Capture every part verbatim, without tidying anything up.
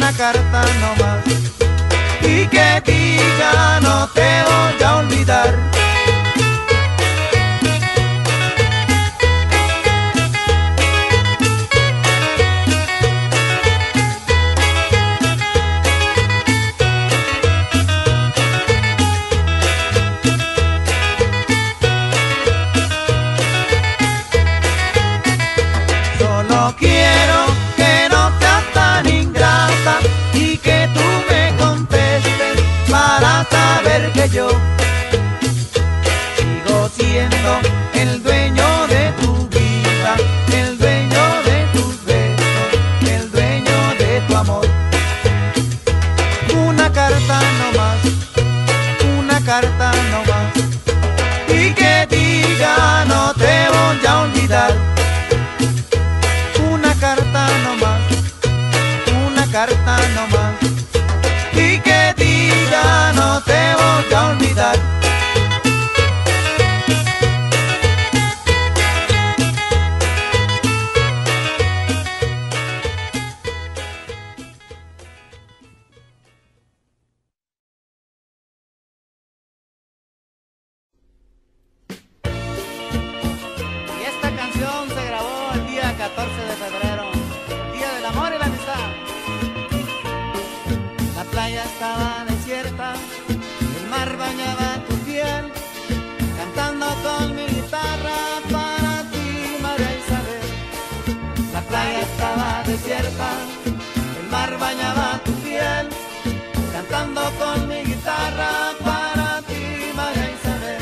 una carta nomás, y que diga no te voy a olvidar. Solo quiero que no seas tan ingrata y que tú me contestes para saber que yo sigo siendo el dueño de tu vida, el dueño de tus besos, el dueño de tu amor. Una carta nomás, una carta nomás, y que diga no te voy a olvidar. Una carta nomás, una carta nomás, y que diga no te voy a olvidar. Y esta canción se grabó el día catorce de febrero, Día del Amor y la Amistad. La playa estaba desierta, el mar bañaba tu piel, cantando con mi guitarra para ti, María Isabel. La playa estaba desierta, el mar bañaba tu piel, cantando con mi guitarra para ti, María Isabel.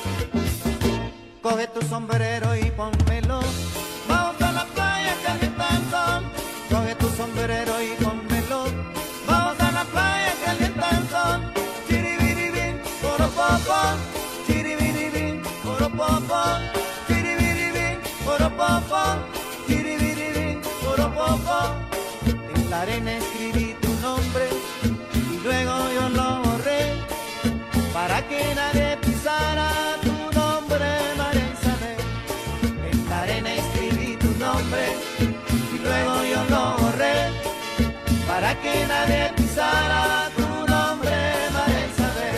Coge tu sombrero y pónmelo, vamos a la playa que calienta el sol. Coge tu sombrero y pónmelo, vamos a la playa que calienta el sol. Chiribiribín, poropopo, chiribiribín, poropopo, chiribiribín, poropopo, chiribiribín, poropopo. En la arena escribí tu nombre y luego yo lo borré para que nadie pisara tu nombre, María Isabel. En la arena escribí tu nombre y luego yo lo borré para que nadie pisara tu nombre, María Isabel.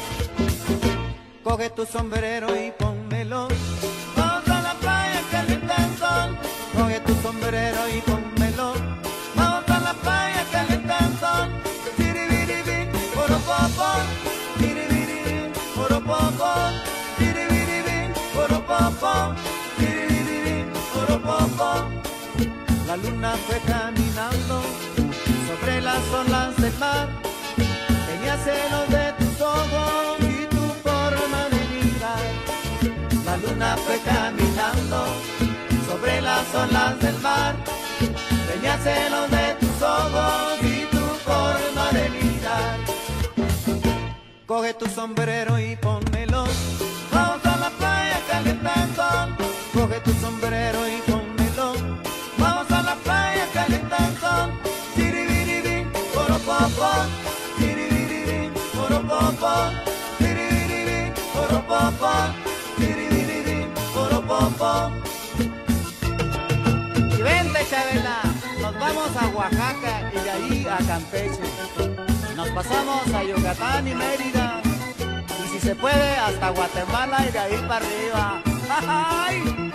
Coge tu sombrero y pónmelo, vamos a la playa que calienta el sol. Coge tu sombrero y pónmelo, vamos a la playa que calienta el sol. Chiribiribín, poropopo, chiribiribín, poropopo, chiribiribín, poropopo, chiribiribín, poropopo. La luna fue caminando sobre las olas del mar, tenía celos de tus ojos y tu forma de mirar. La luna fue caminando sobre las olas del mar, tenía celos de tus ojos y tu forma de mirar. Coge tu sombrero y pónmelo, vamos a la playa que calienta el sol. Coge tu sombrero y pónmelo, vamos a la playa que calienta el sol. Chiribiribín, poropopo, chiribiribín, poropopo, chiribiribín, poropopo, chiribiribín, poropopo. Y vente, Chabela, nos vamos a Oaxaca y de ahí a Campeche. Nos pasamos a Yucatán y Mérida, y si se puede hasta Guatemala y de ahí para arriba. ¡Ay!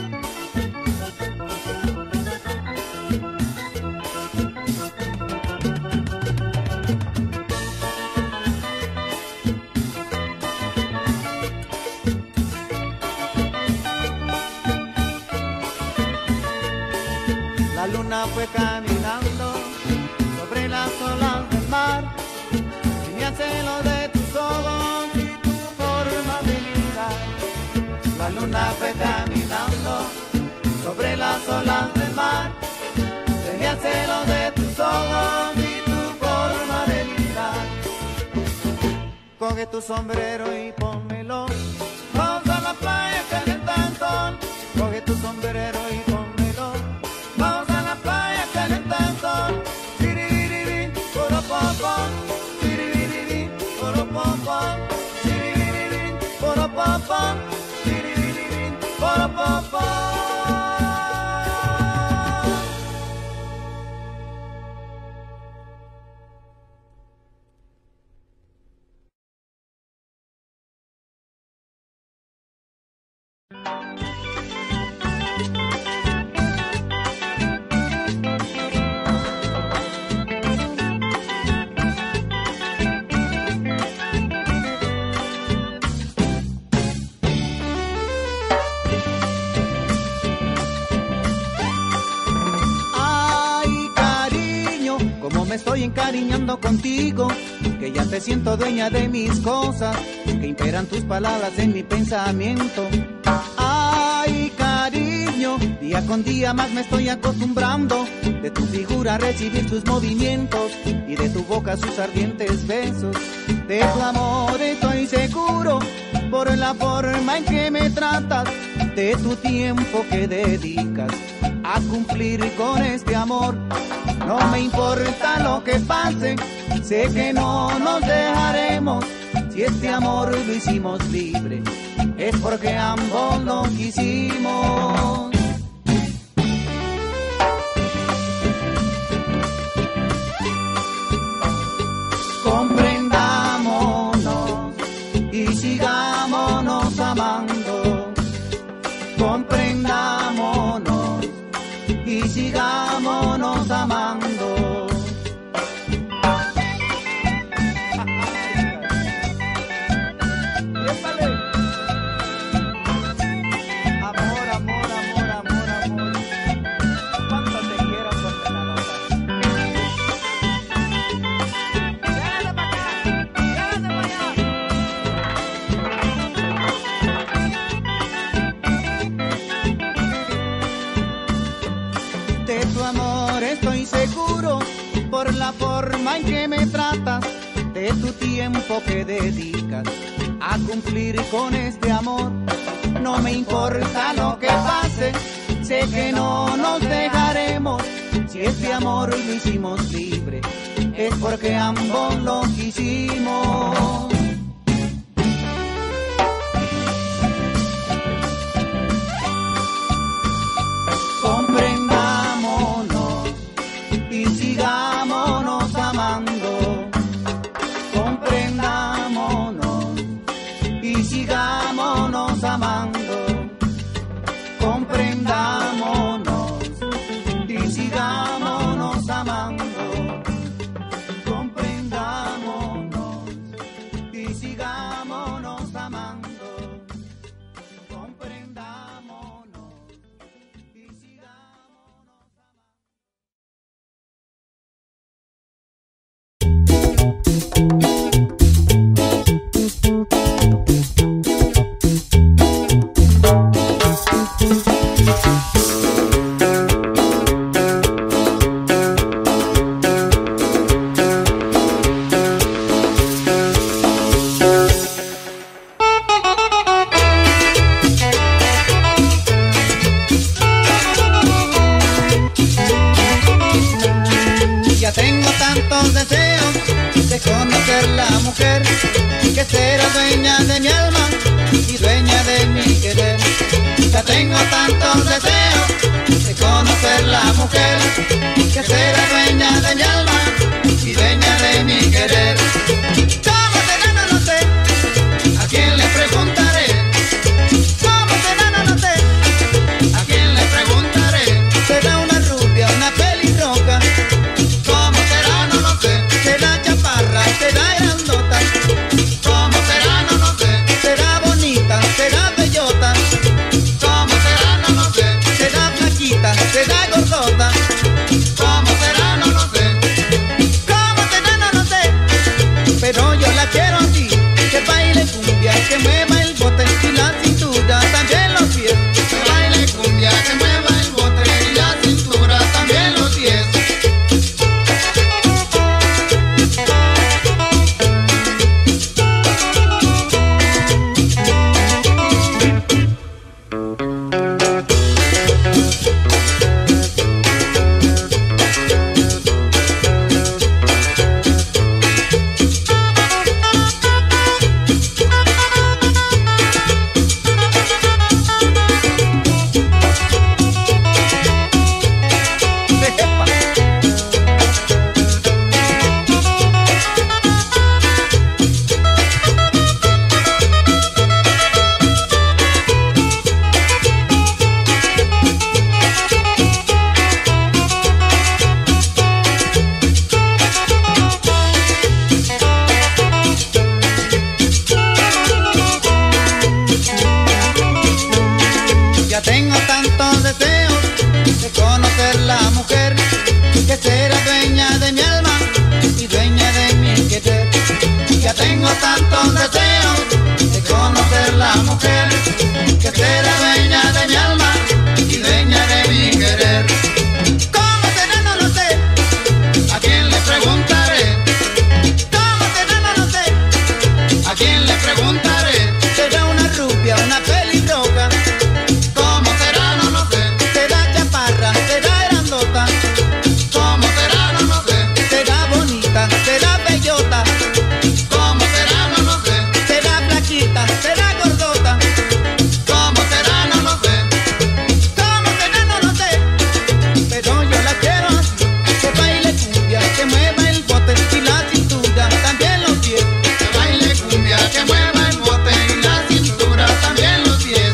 La luna fue caminando sobre las olas del mar, tenía celo de tus ojos y tu forma de mirar. La luna fue caminando sobre las olas del mar, tenía celo de tus ojos y tu forma de mirar. Coge tu sombrero y pónmelo, vamos a la playa que calienta el sol. Coge tu sombrero y pónmelo, vamos a la playa que calienta el sol. Chiribiribín, poropopo, chiribiribín, poropopo, chiribiribín, poropopo, chiribiribín, poropopo. Como me estoy encariñando contigo, que ya te siento dueña de mis cosas, que imperan tus palabras en mi pensamiento. Ay, cariño, día con día más me estoy acostumbrando, de tu figura a recibir tus movimientos y de tu boca sus ardientes besos. De tu amor estoy seguro, por la forma en que me tratas, de tu tiempo que dedicas a cumplir con este amor. No me importa lo que pase, sé que no nos dejaremos. Si este amor lo hicimos libre, es porque ambos lo quisimos. Comprendámonos y sigámonos amando. Comprendámonos y sigámonos amando. Amor, amor, amor, amor, amor. Cuánto te quiero, condenadora. Llévate para acá, llévate para allá. De tu amor estoy seguro, por la forma en que me tratas, de tu tiempo que dedicas a cumplir con este amor. No me importa lo que pase, sé que no nos dejaremos. Si este amor lo hicimos libre, es porque ambos lo quisimos. Comprendámonos y sigámonos amando. Comprendámonos y sigámonos amando. Comprendámonos y sigámonos amando. Comprendámonos y sigámonos amando. Comprendámonos y sigámonos Ya tengo tantos deseos de conocer la mujer que será dueña de mi alma y dueña de mi querer. Ya tengo tantos deseos de conocer la mujer que será dueña de mi alma y dueña de mi querer. ¿Cómo será? No lo sé, ¿a quién le preguntaré? ¿Cómo será? No lo sé, ¿a quién le preguntaré? Será una rubia, una pelirroja. ¿Cómo será? No lo sé. Será chaparra, será grandota. ¿Cómo será? No lo sé. Será bonita, será bellota. ¿Cómo será? No lo sé. Tengo tantos deseos de conocer la mujer que será dueña de mi alma y dueña de mi querer. ¿Cómo será? No lo sé. ¿A quién le preguntaré? ¿Cómo será? No lo sé. ¿A quién le preguntaré? Será una rubia, una pelirroja. ¿Cómo será? No lo sé. Será chaparra, será grandota. ¿Cómo será? No lo sé. Será bonita, será bellota. ¿Cómo será? No lo sé. Será flaquita, será gordota. ¿Cómo será? No lo sé. ¿Cómo será? No lo sé. Pero yo la quiero así, que baile cumbia, que mueva el bote y la cintura, también los pies. Que baile cumbia, que mueva el bote y la cintura, también los pies.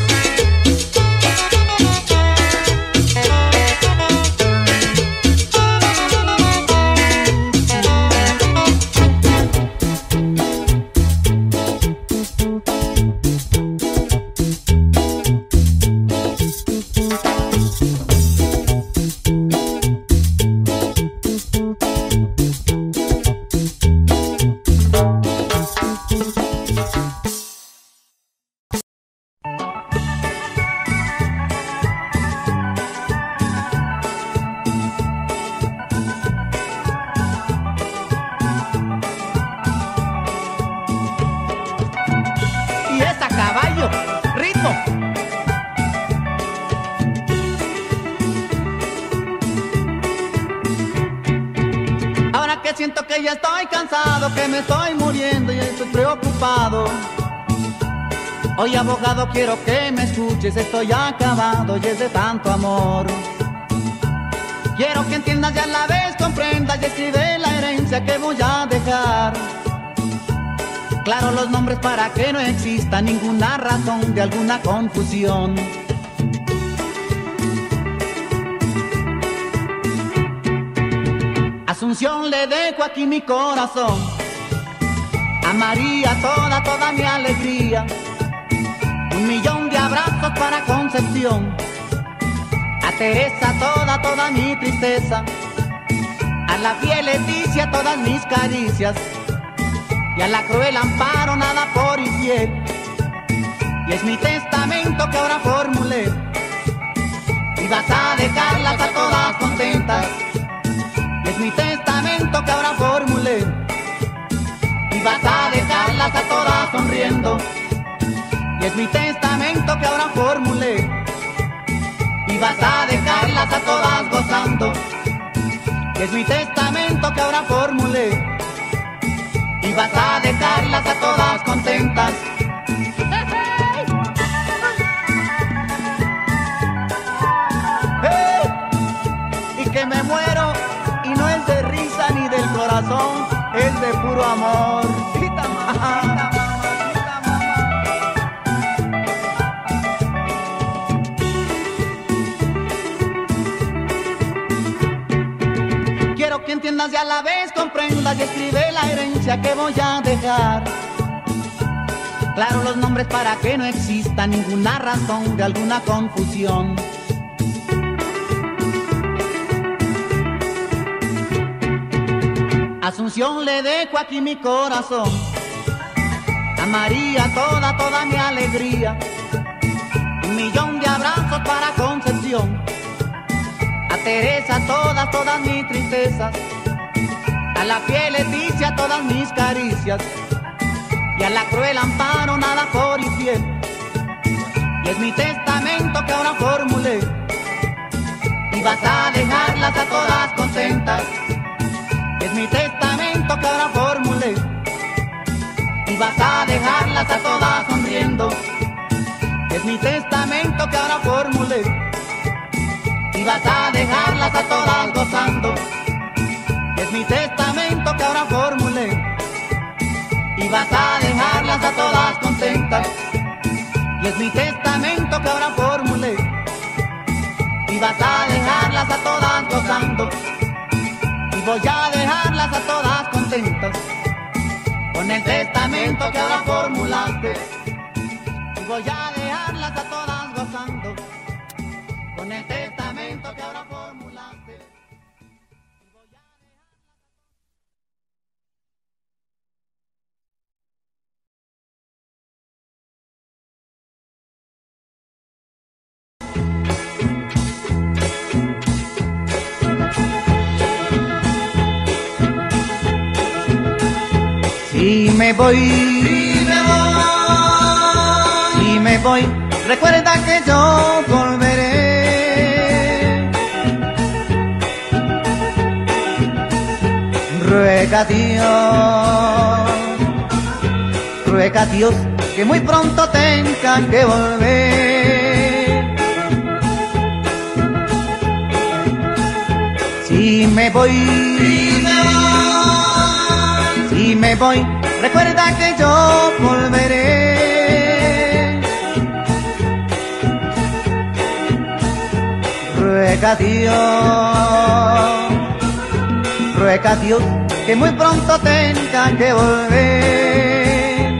Y es a caballo, ritmo. Ahora que siento que ya estoy cansado, que me estoy muriendo y estoy preocupado. Hoy, abogado, quiero que me escuches, estoy acabado y es de tanto amor. Quiero que entiendas y a la vez comprendas y escribe la herencia que voy a dejar. Claro los nombres para que no exista ninguna razón de alguna confusión. Asunción, le dejo aquí mi corazón. A María toda, toda mi alegría. Un millón de abrazos para Concepción. A Teresa toda, toda mi tristeza. A la fiel Leticia todas mis caricias. Y a la cruel Amparo nada por infiel. Y es mi testamento que ahora formulé. Y vas a dejarlas a todas contentas. Y es mi testamento que ahora formulé. Y vas a dejarlas a todas sonriendo. Y es mi testamento que ahora formulé. Y vas a dejarlas a todas gozando. Y es mi testamento que ahora formulé. Y vas a dejarlas a todas contentas. ¡Hey! Y que me muero y no es de risa ni del corazón, es de puro amor. Quiero que entiendas y a la vez comprendas y escribe la herencia que voy a dejar. Claro los nombres para que no exista ninguna razón de alguna confusión. Asunción, le dejo aquí mi corazón. A María toda, toda mi alegría. Un millón de abrazos para Concepción. A Teresa todas, todas mis tristezas. A la fiel Leticia todas mis caricias. Y a la cruel Amparo nada por infiel. Y es mi testamento que ahora formulé. Y vas a dejarlas a todas contentas. Y es mi testamento que ahora formulé. Y vas a dejarlas a todas sonriendo. Y es mi testamento que ahora formulé. Y vas a dejarlas a todas gozando. Y es mi testamento que ahora formulé. Y vas a dejarlas a todas contentas. Y es mi testamento que ahora formulé. Y vas a dejarlas a todas gozando. Y voy a dejarlas a todas contentas. Con el testamento que ahora formulaste. Y voy a dejarlas a todas gozando. Con el testamento que ahora formulaste. me voy, si me voy, si me voy, recuerda que yo volveré. Ruega a Dios, ruega a Dios que muy pronto tenga que volver. Si me voy, si me voy, si me voy, recuerda que yo volveré. Ruega a Dios, ruega a Dios que muy pronto tenga que volver.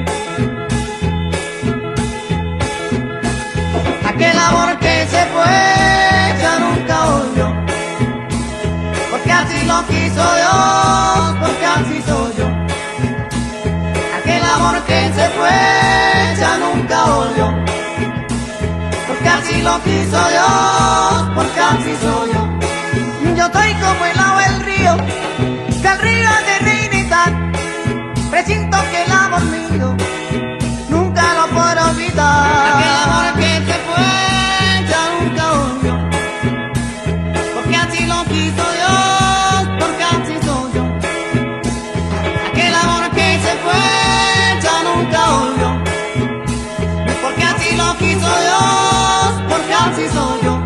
Aquel amor que se fue ya nunca volvió, porque así lo quiso Dios, porque así soy yo. Aquel amor que se fue ya nunca volvió, porque así lo quiso Dios, porque así soy yo. Yo estoy como el agua del río, que al río de Trinidad, presiento que el amor mío nunca lo podré olvidar. aquel amor que se fue ya nunca volvió, Porque así lo quiso Dios, porque así soy yo. aquel amor que se fue ya nunca volvió, Porque así lo quiso Dios, porque así soy yo.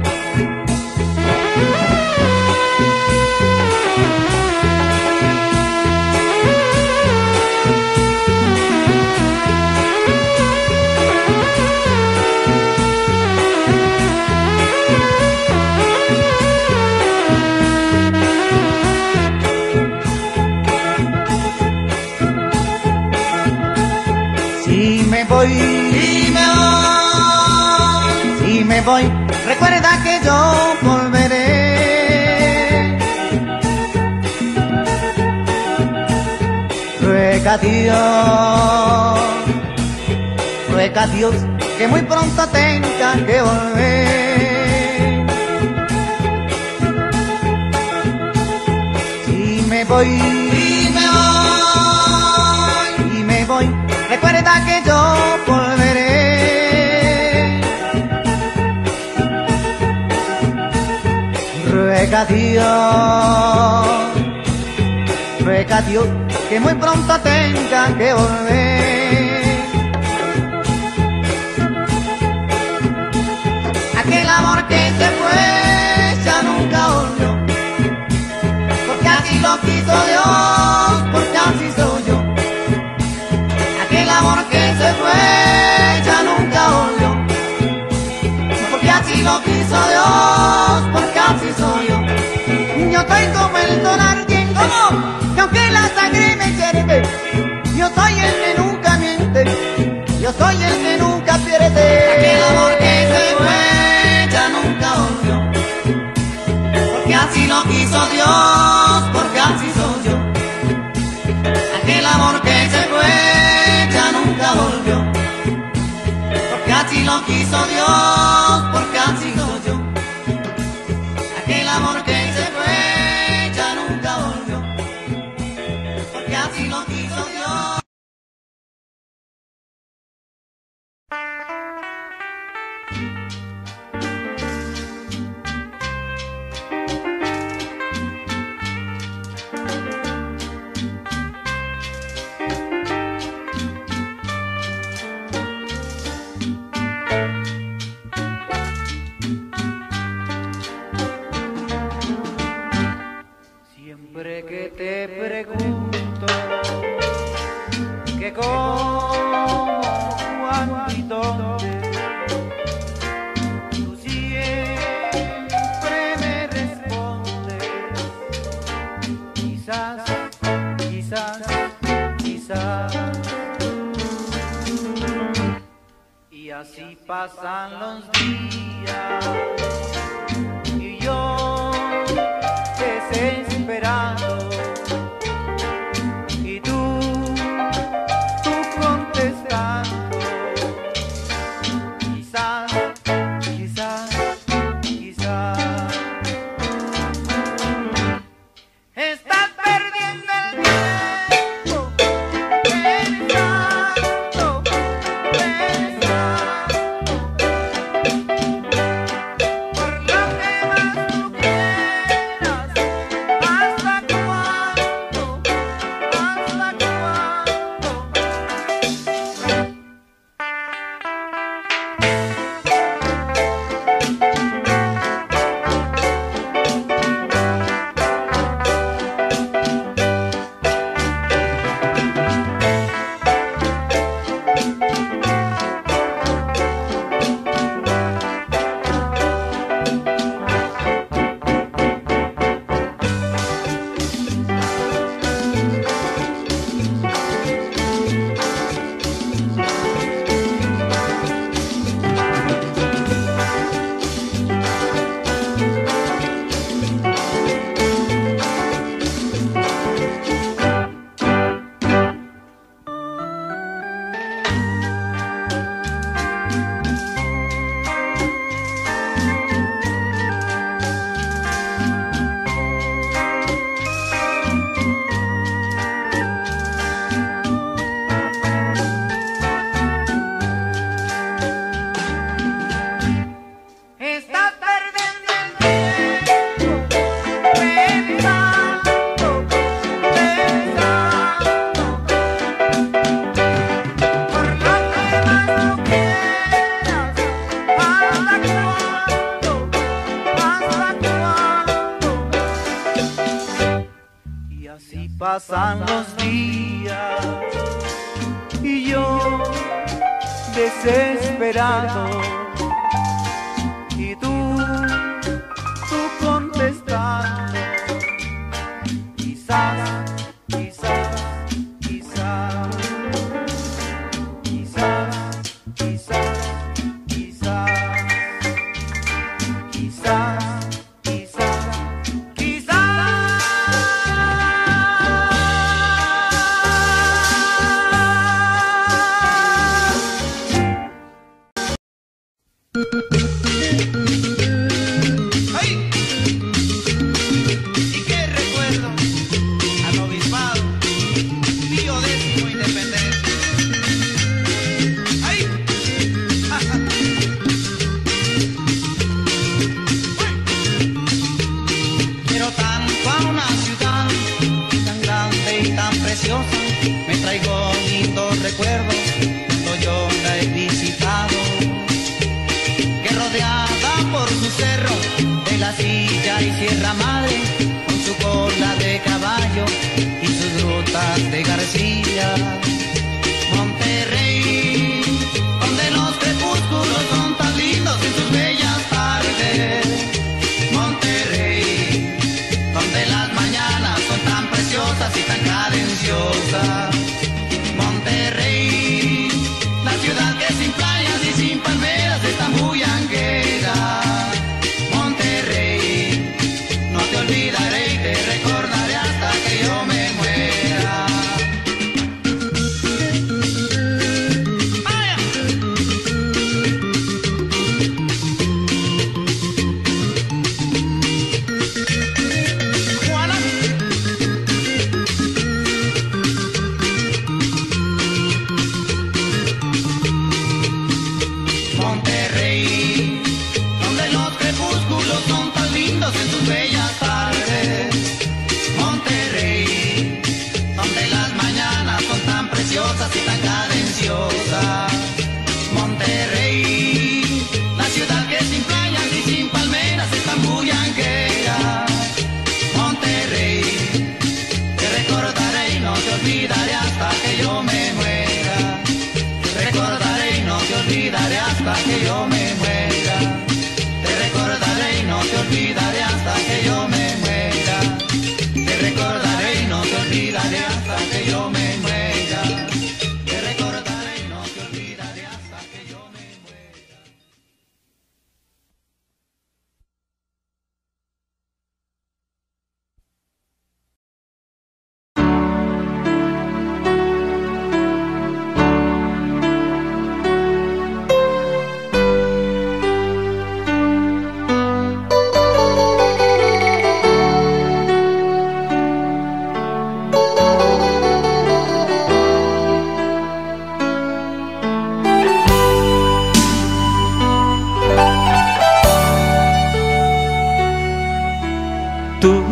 Si me voy, si me voy, si me voy, recuerda que yo volveré. Ruega a Dios, ruega a Dios que muy pronto tenga que volver. Si me voy, si me voy, si me voy, recuerda que yo volveré. Ruega a Dios, ruega a Dios que muy pronto tenga que volver. aquel amor que se fue ya nunca volvió, Porque así lo quiso Dios, porque así soy yo. aquel amor que se fue ya nunca volvió, Porque así lo quiso Dios, porque así soy yo. Yo estoy como el don ardiente, que aunque la sangre me hierve, yo soy el que nunca miente, yo soy el que nunca pierde. aquel amor que se fue ya nunca volvió, Porque así lo quiso Dios, porque así soy yo. aquel amor que se fue ya nunca volvió, Porque así lo quiso Dios, porque así soy yo. aquel amor que se fue ya nunca volvió, Porque así lo quiso Dios. Siempre que te pregunto que cómo, cuándo y dónde, tú siempre me respondes, quizás, quizás, quizás. Y así pasan los días y yo desesperado, y tú, tú contestando, quizás, quizás, quizás. Estás perdiendo el tiempo. Pasan los días y yo desesperado, y tú, tú contestando, quizás, quizás, quizás, quizás, quizás, quizás, quizás. ¡Ay! ¿Y qué recuerdo? Al obispado, Pío Décimo Independencia. ¡Ay! Quiero tanto a una ciudad tan grande y tan preciosa. Me traigo lindos recuerdos cuando yo la he visitado. Rodeada por su cerro de la Silla y Sierra Madre, con su cola de caballo y sus grutas de García. Monterrey, donde los crepúsculos son tan lindos en sus bellas tardes. Monterrey, donde las mañanas son tan preciosas y tan cadenciosas. Monterrey, la ciudad que sin playas y sin palmeras está muy anguera. Monterrey, no te olvidaré y te recordaré hasta que yo me muera. ¡Vaya! ¡Juana! Monterrey, donde los crepúsculos son tan lindos en sus bellas tardes. Monterrey, donde las mañanas son tan preciosas y tan cadenciosas. Monterrey, la ciudad que sin playas y sin palmeras está muy anguera. Monterrey, te recordaré y no te olvidaré hasta que yo me muera. Te recordaré y no te olvidaré hasta que yo me muera. Te recordaré y no te olvidaré hasta que yo me muera. Te recordaré y no te olvidaré hasta que yo me muera. Te recordaré y no te olvidaré hasta que yo me muera. Tú,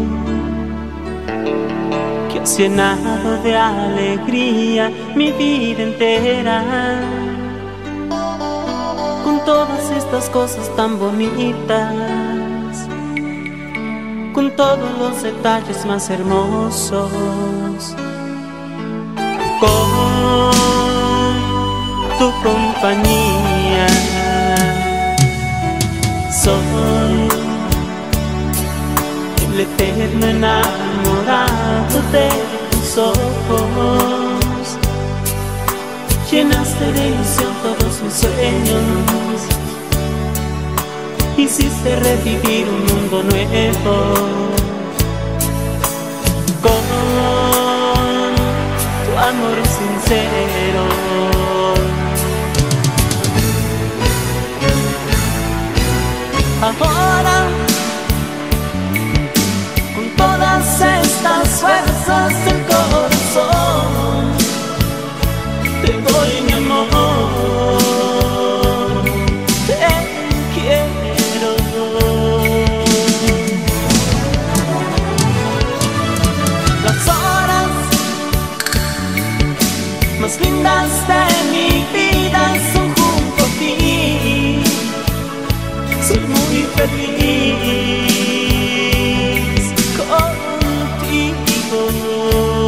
que has llenado de alegría mi vida entera, con todas estas cosas tan bonitas, con todos los detalles más hermosos, con tu compañía. Soy el eterno enamorado de tus ojos. Llenaste de ilusión todos mis sueños, hiciste revivir un mundo nuevo. Con tu amor sincero, ahora con todas estas fuerzas del corazón te doy mi amor, te quiero. Las horas más lindas de mi vida son junto a ti, soy muy feliz contigo.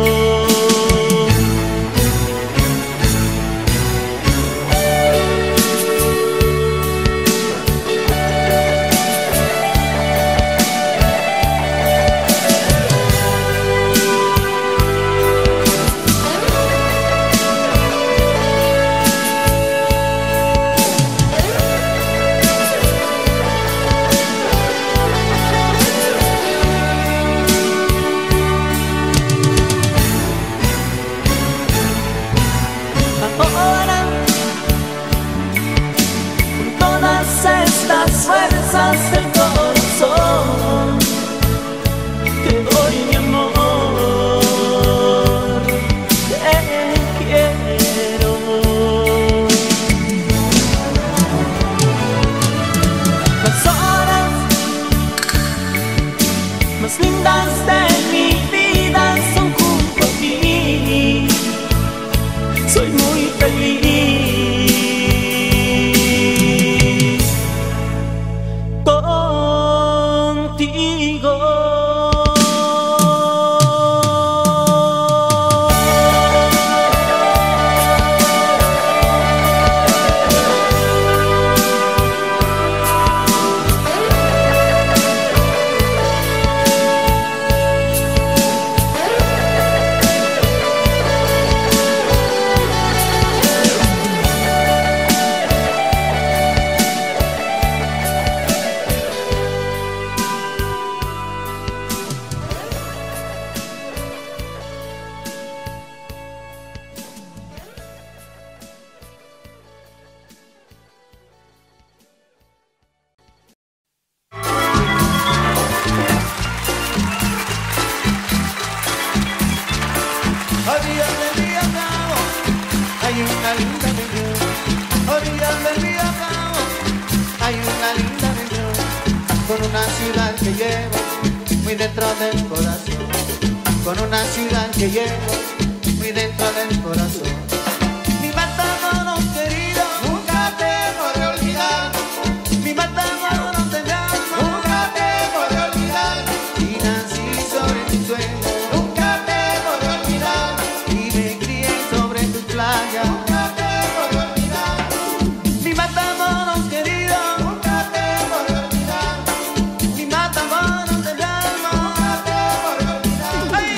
linda región, orillas del río Bravo, hay una linda región, con una ciudad que llevo muy dentro del corazón, con una ciudad que llevo muy dentro del corazón. Mi Matamoros querido, nunca te podré olvidar, mi Matamoros de mi alma, nunca te podré olvidar, y nací sobre tu suelo, nunca te podré olvidar, y me crié sobre tu playa, nunca te podré olvidar, mi Matamoros querido, nunca te podré olvidar, mi Matamoros de mi alma, nunca te podré olvidar. ¡Ay!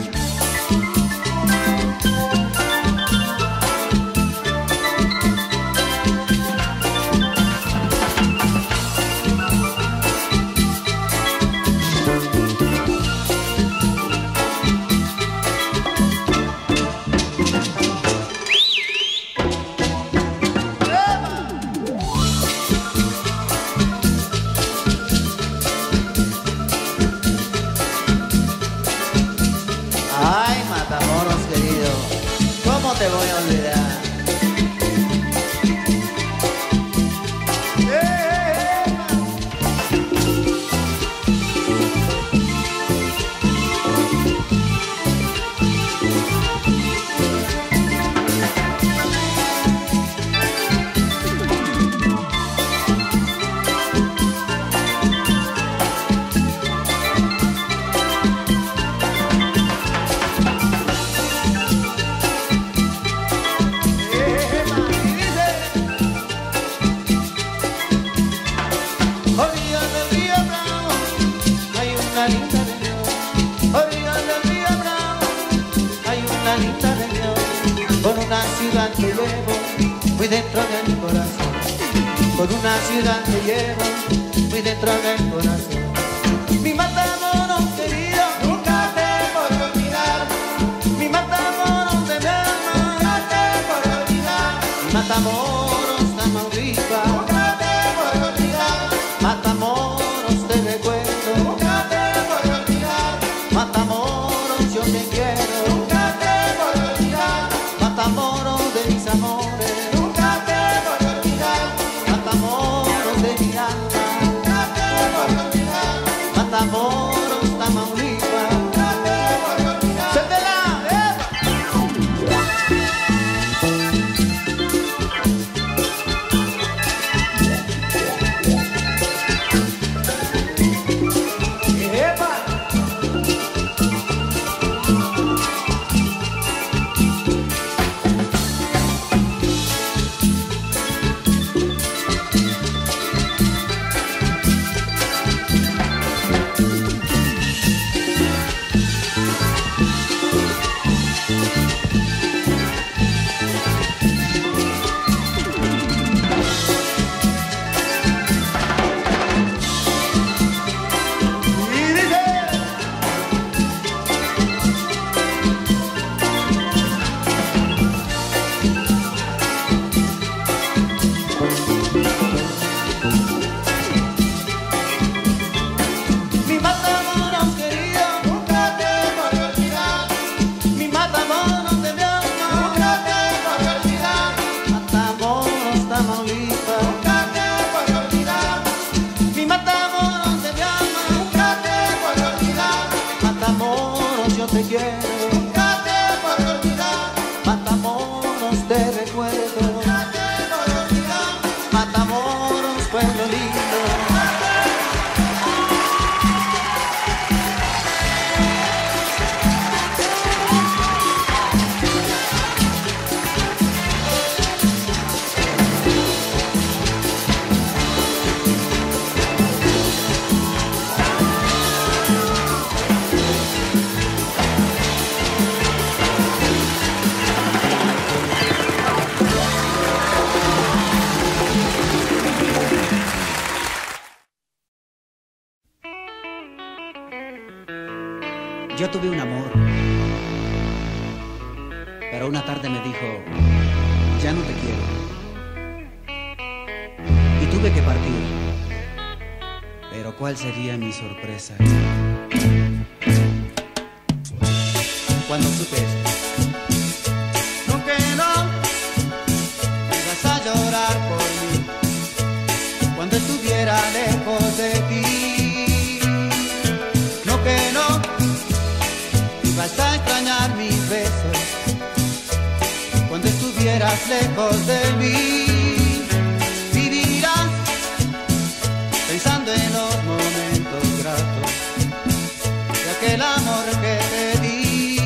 Ay, Matamoros querido, ¿cómo te voy a olvidar? Orillas del río Bravo, hay una linda región, orillas del río Bravo, hay una linda región, con una ciudad que llevo muy dentro del corazón, con una ciudad que llevo muy dentro del corazón. Mi Matamoros querido, nunca te podré olvidar, mi Matamoros de mi alma, nunca te podré olvidar, mi Matamoros, Tamaulipas, nunca te podré olvidar, Matamoros te recuerdo, nunca te podré olvidar, Matamoros yo te quiero, nunca te podré olvidar, Matamoros de mis amores, nunca te podré olvidar, Matamoros de mi alma, nunca te podré olvidar, Matamoros, Tamaulipas, nunca te podré olvidar. ¡Séntela! ¡Epa! Mi Matamoros querido, nunca te podré olvidar, mi Matamoros de mi alma, nunca te podré olvidar, Matamoros, Tamaulipas, nunca te podré olvidar, mi Matamoros de mi alma, nunca te podré olvidar, Matamoros yo te quiero, nunca te podré olvidar, Matamoros te recuerdo, nunca te podré olvidar, Matamoros pueblo lindo. Yo tuve un amor, pero una tarde me dijo, ya no te quiero. Y tuve que partir, pero ¿cuál sería mi sorpresa cuando supe esto? No quiero estuviera lejos de ti. No que no, y vas a extrañar mis besos cuando estuvieras lejos de mí. Vivirás pensando en los momentos gratos de aquel amor que te di.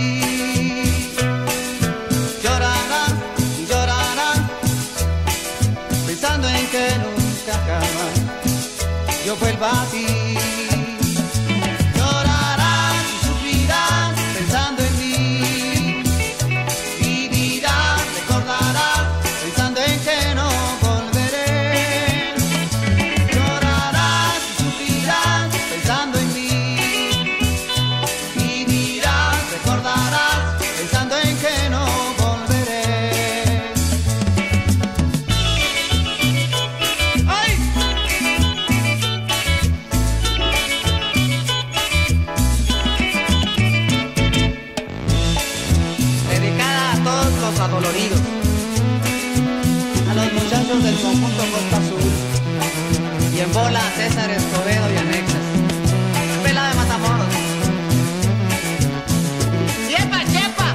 Llorarás y llorarás pensando en que nunca jamás yo vuelva a ti. Llorarás y sufrirás pensando en mí. Vivirás, recordarás pensando en que no volveré. Llorarás y sufrirás pensando en mí. Vivirás, recordarás pensando en que no volveré. ¡Ay! Dedicada a todos los adoloridos, a los muchachos del conjunto Costa Azul y en bola a César Escobedo y anexas. Pela de Matamoros. ¡Yepa, yepa!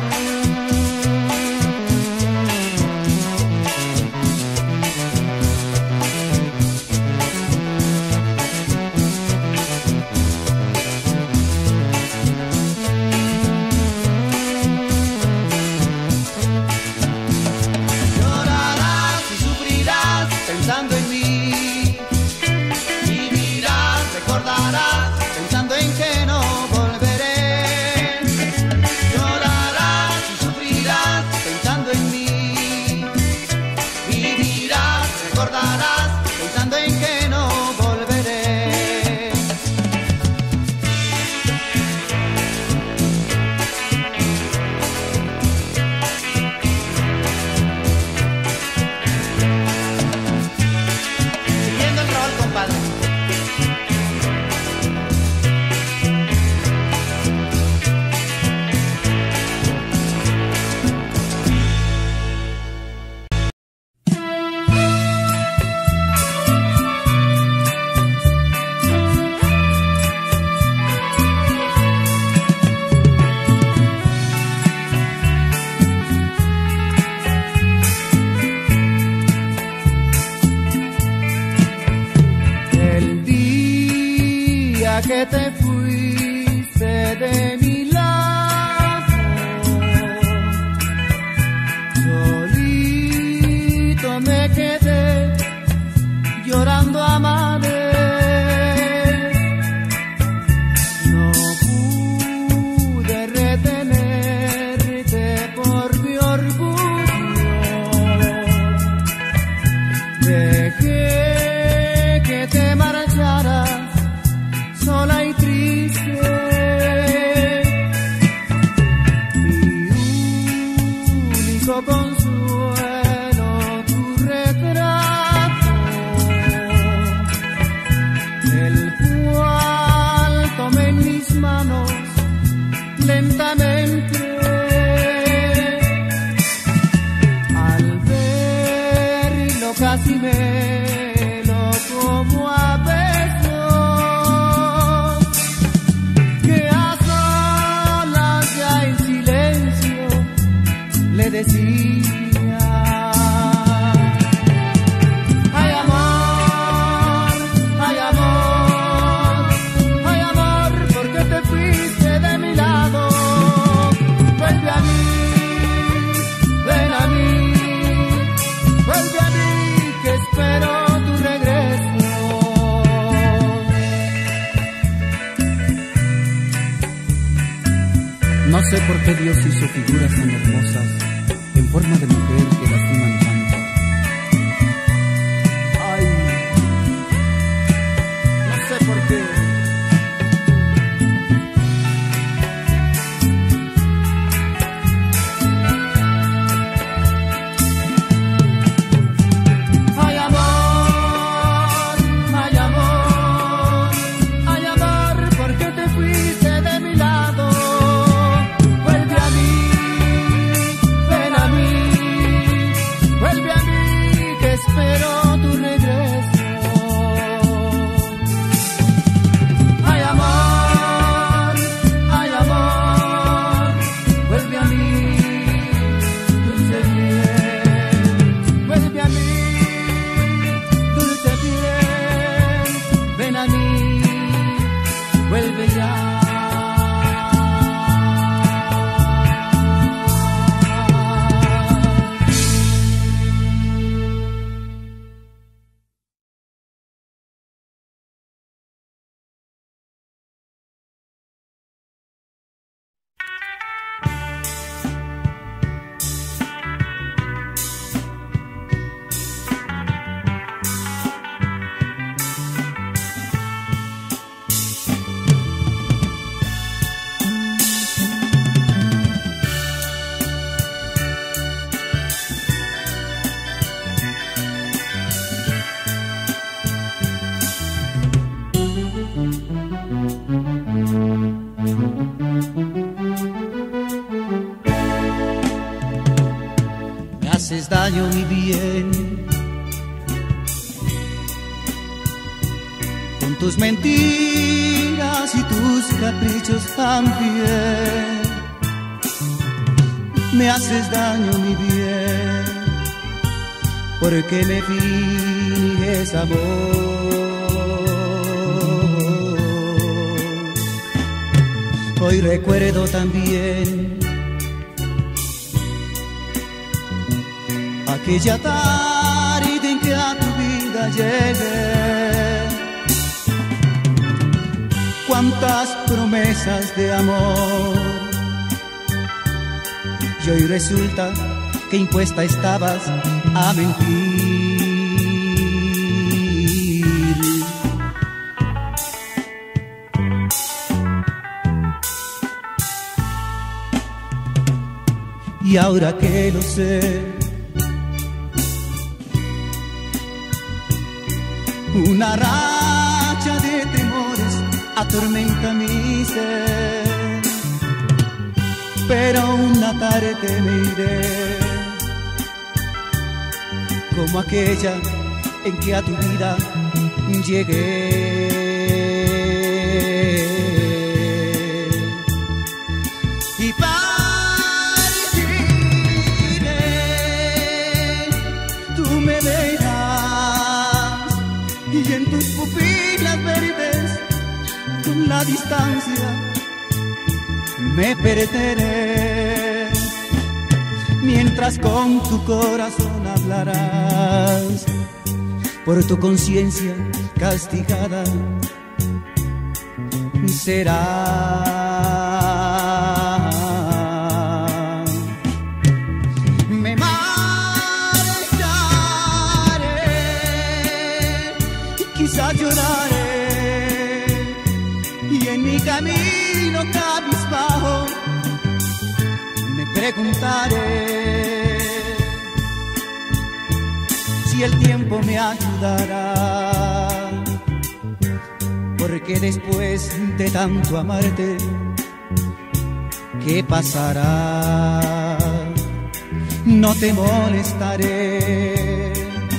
Llorarás y sufrirás pensando en mí. Vivirás, recordarás pensando en que no volveré. Llorarás y sufrirás pensando en mí. Vivirás, recordarás pensando en que no volveré. Siguiendo el rol, compadre. El día que te fuiste de mi lado, solito me quedé llorando a mares. No pude retenerte por mi orgullo. Dejé que te marcharas sola y triste. Mi único consuelo, tu retrato, el cual tomé en mis manos lentamente. Al verlo casi me lo como a besos, que a solas ya en silencio le decía: ay amor, ay amor, ay amor, ¿por qué te fuiste de mi lado? Vuelve a mí, ven a mí, vuelve a mí, que espero tu regreso. No sé por qué Dios hizo figuras tan hermosas en forma de mujer que lastiman tanto. Ay, no sé por qué. Ay amor, ay amor, ay amor, ¿por qué te fuiste de mi lado? Vuelve a mí, haces daño, mi bien, con tus mentiras y tus caprichos también. Me haces daño, mi bien, porque me finges amor. Hoy recuerdo también aquella tarde en que a tu vida llegué. Cuántas promesas de amor, y hoy resulta que impuesta estabas a mentir. Y ahora que lo sé, una racha de temores atormenta mi ser, pero una tarde me iré, como aquella en que a tu vida llegué. Y partiré, tú me verás, y en tus pupilas verdes, con la distancia me perderé, mientras con tu corazón hablarás, por tu conciencia castigada será. Me marcharé y quizás lloraré, y en mi camino cabizbajo me preguntaré si el tiempo me ayudará, porque después de tanto amarte, ¿qué pasará? No te molestaré,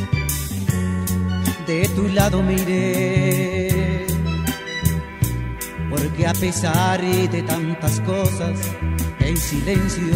de tu lado me iré, porque a pesar de tantas cosas, en silencio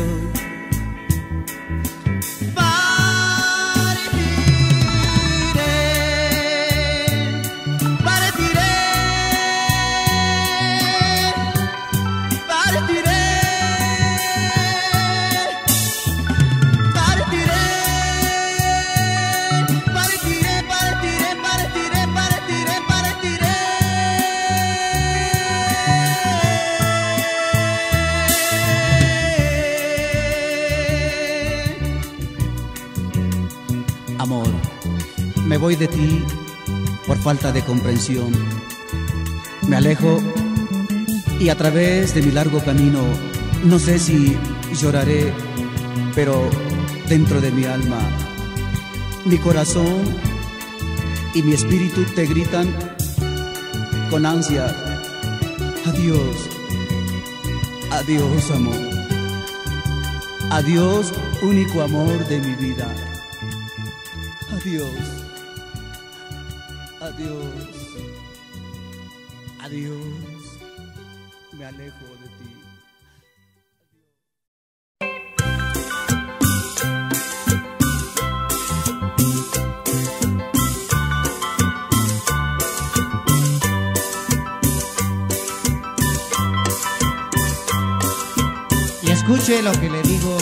me voy de ti por falta de comprensión. Me alejo y a través de mi largo camino, no sé si lloraré, pero dentro de mi alma, mi corazón y mi espíritu te gritan con ansia: adiós, adiós amor, adiós único amor de mi vida, adiós. Adiós, adiós, me alejo de ti. Y escuche lo que le digo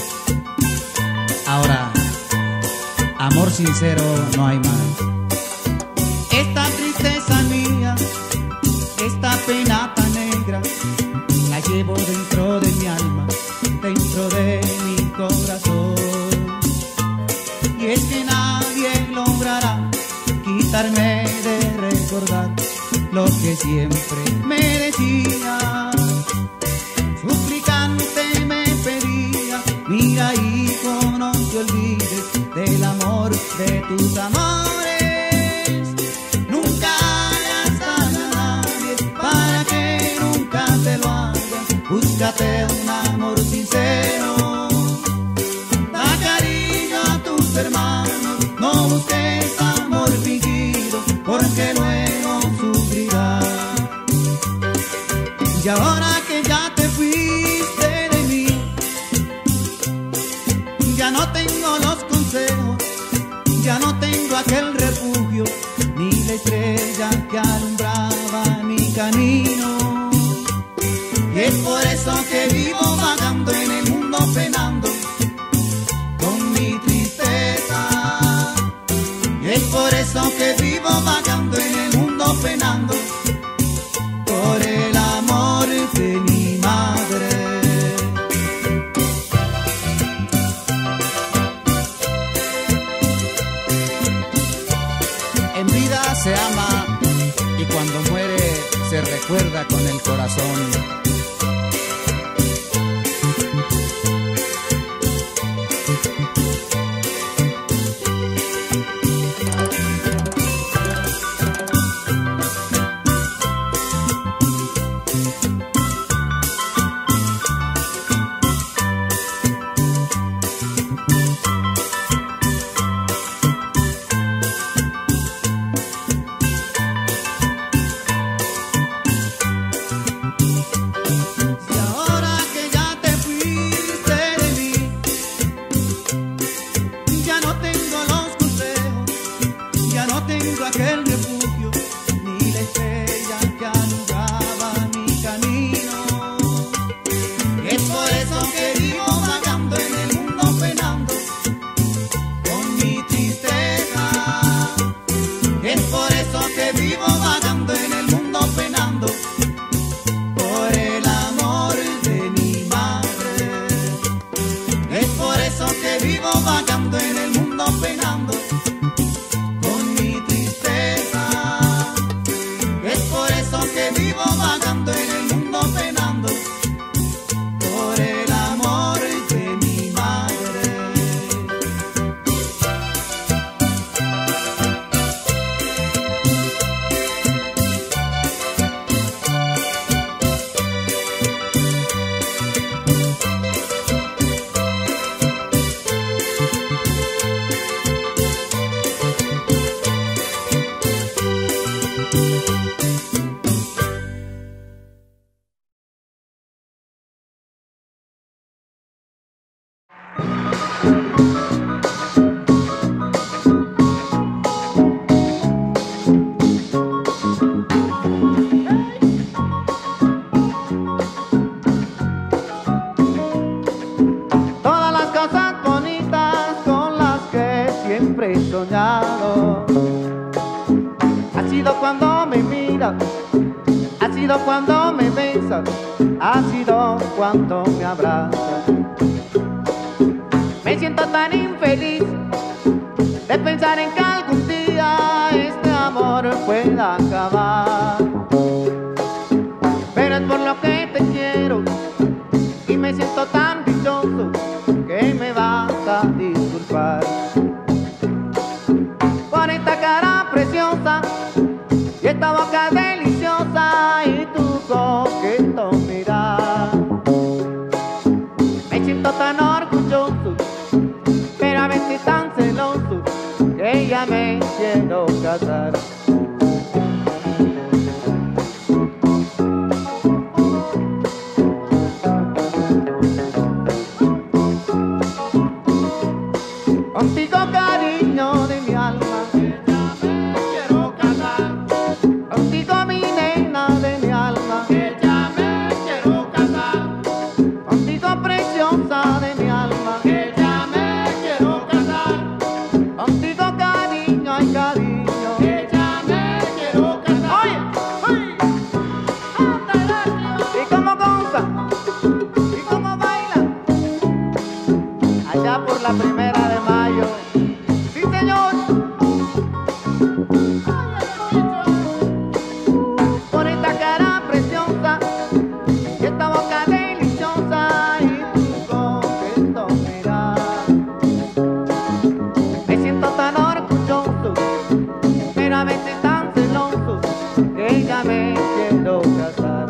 ahora, amor sincero no hay más. Esta tristeza mía, esta pena tan negra, la llevo dentro de mi alma, dentro de mi corazón. Y es que nadie logrará quitarme de recordar lo que siempre me decía. Suplicante me pedía: mira hijo, no te olvides del amor de tus amores. Búscate un amor sincero, da cariño Ya no tengo los consejos, ya no tengo aquel refugio, ni la estrella que alumbraba mi camino. Y es por eso que vivo vagando en el mundo penando con mi tristeza. Y es por eso que vivo vagando en el mundo penando por el amor de mi madre. En vida se ama y cuando muere se recuerda con el corazón. Ha sido cuando me miras, ha sido cuando me besas, ha sido cuando me abrazas. Me siento tan infeliz de pensar en que algún día este amor pueda acabar. Pero es por lo que te quiero y me siento tan dichoso que me vas a disculpar por esta cara preciosa y esta boca deliciosa y tu coqueto mirar. Me siento tan orgulloso, pero a veces tan celoso que ya me quiero casar. Contigo, cariño de mi alma, que ya me quiero casar. Contigo, mi nena de mi alma, que ya me quiero casar. Contigo, preciosa de mi alma, que ya me quiero casar. Contigo, cariño, ay cariño, que ya me quiero casar. Oye, oye, ¿y cómo goza? ¿Y cómo baila? Allá por la primera de mayo. Sí, señor. Por esta cara preciosa y esta boca deliciosa y tu coqueto mirar. Me siento tan orgulloso, pero a veces tan celoso que ya me quiero casar.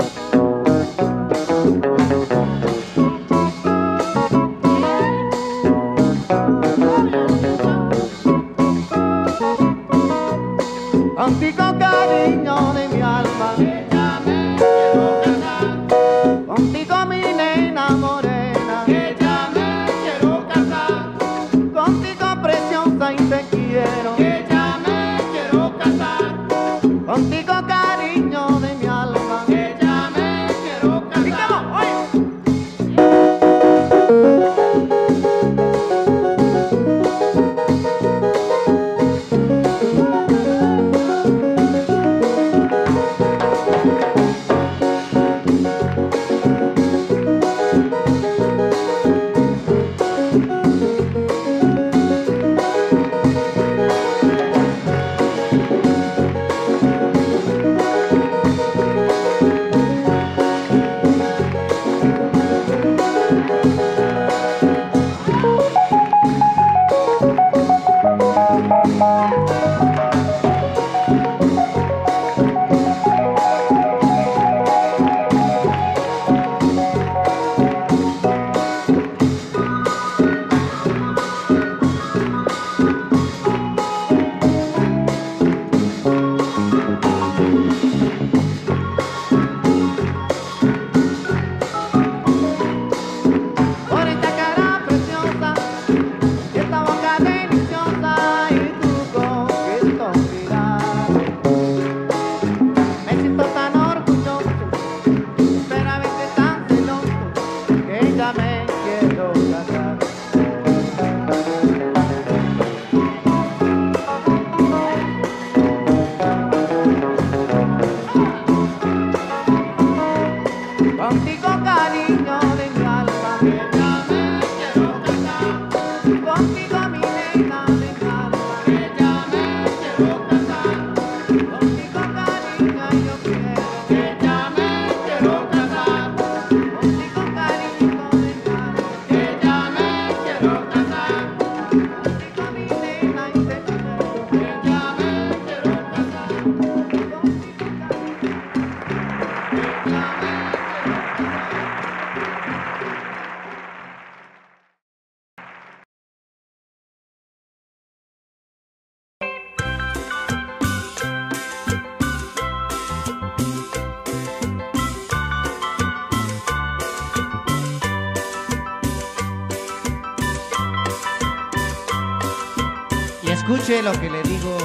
Escuche lo que le digo.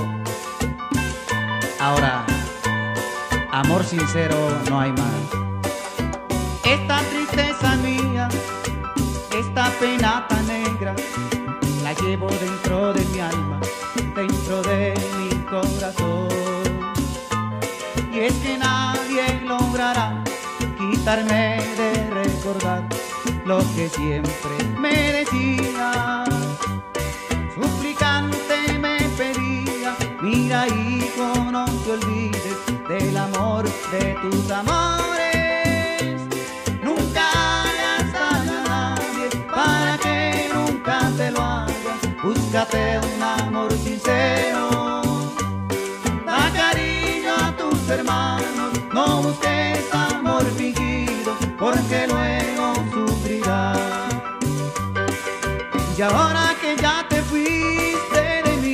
Ahora, amor sincero no hay más. Esta tristeza mía, esta pena tan negra, la llevo dentro de mi alma, dentro de mi corazón. Y es que nadie logrará quitarme de recordar lo que siempre me decía. Suplicante me pedía, mira hijo, no te olvides del amor de tus amores. Nunca hagas daño a nadie para que nunca te lo haga. Búscate un amor sincero, da cariño a tus hermanos, no busques amor fingido, porque luego sufrirás. Y ahora que ya te fuiste de mí,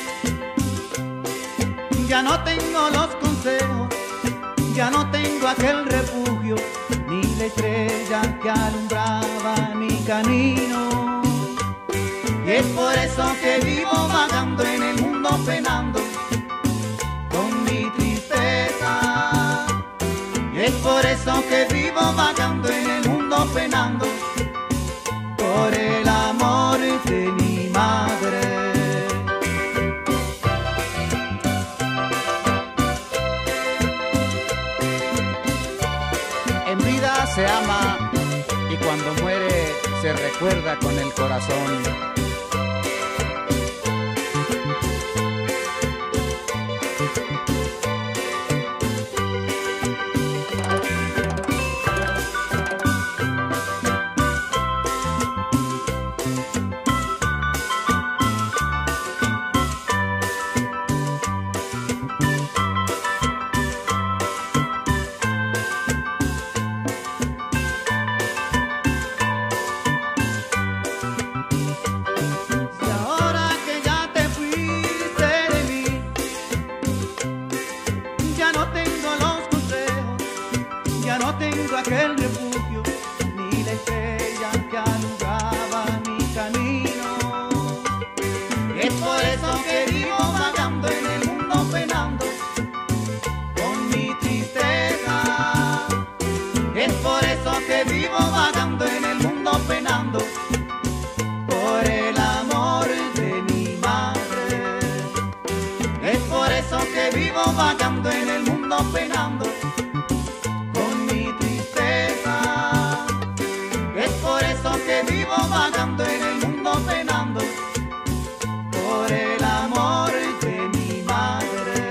ya no tengo los consejos, ya no tengo aquel refugio, ni la estrella que alumbraba mi camino. Y es por eso que vivo vagando en el mundo penando con mi tristeza. Y es por eso que vivo vagando en el mundo penando por el amor de mi madre. En vida se ama y cuando muere se recuerda con el corazón. Aquel refugio, ni la estrella que alumbraba mi camino. Y es por eso que vivo vagando en el mundo penando con mi tristeza. Y es por eso que vivo vagando en el mundo penando por el amor de mi madre. Es por eso que vivo vagando en el mundo penando. Que vivo vagando en el mundo penando por el amor de mi madre.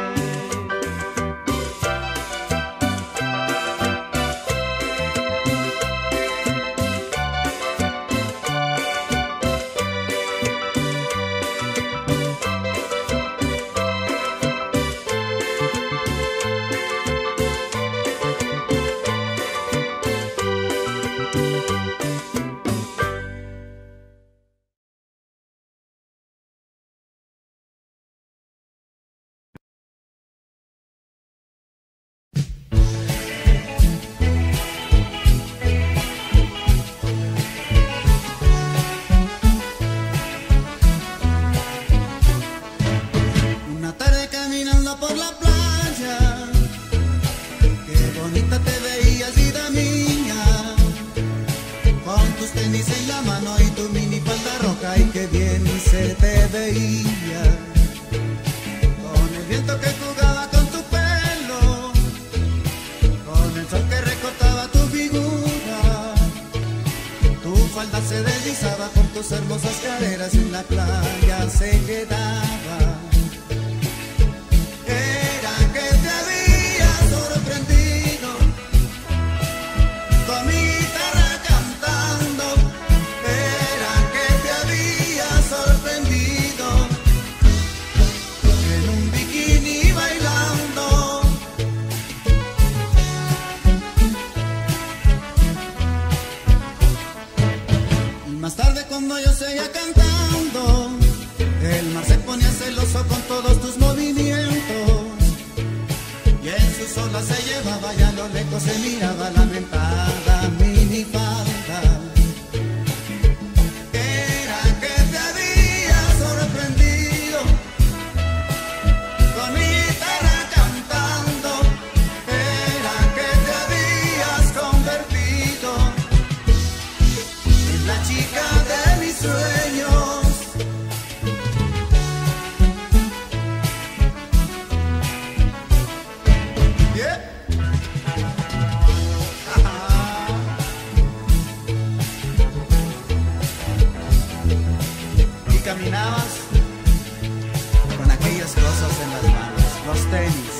Era que te había sorprendido. caminabas con aquellas cosas en las manos, los tenis.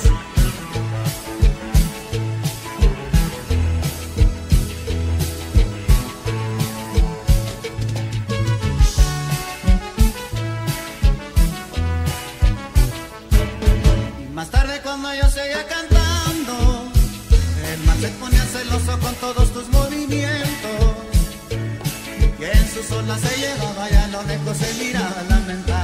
Y más tarde cuando yo seguía cantando, el man se ponía celoso con todos tus movimientos. Y en sus olas se llevaba, ya a lo lejos se miraba lamentando.